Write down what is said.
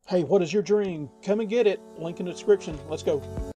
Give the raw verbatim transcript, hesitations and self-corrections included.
Hey, what is your dream? Come and get it. Link in the description. Let's go.